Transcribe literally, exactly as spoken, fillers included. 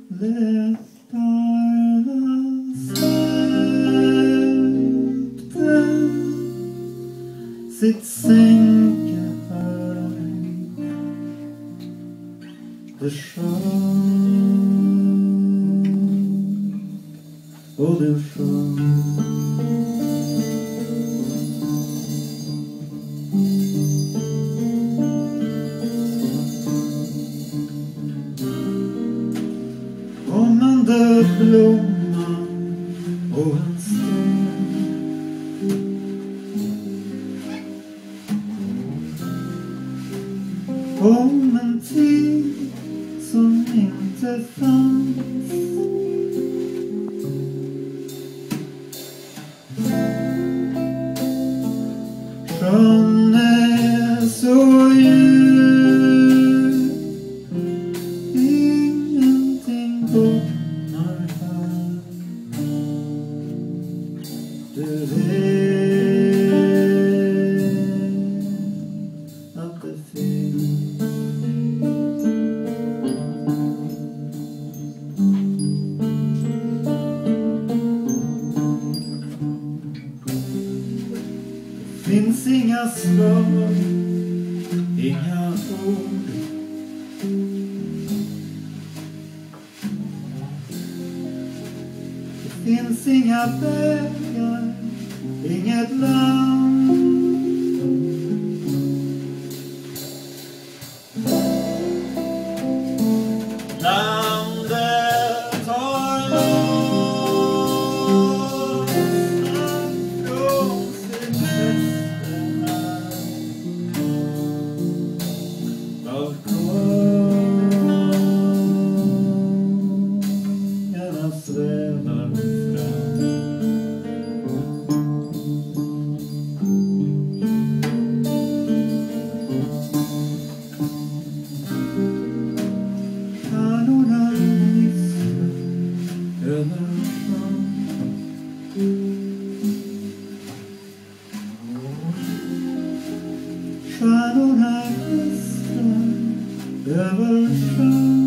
Läpparna släppte sitt sänkehör. Det sjöng och det sjöng. Om en död blomma och en sten. Om en tid som inte fanns. Sjön är så djup, ingenting bottnar här. Du vet att det finns. Det finns inga svar, inga ord. Det finns inga vägar, inget land. Landet har lossnat från sitt fäste balkongerna svävar fram. Stjärnorna gnistrar över sjön. Stjärnorna gnistrar över sjön.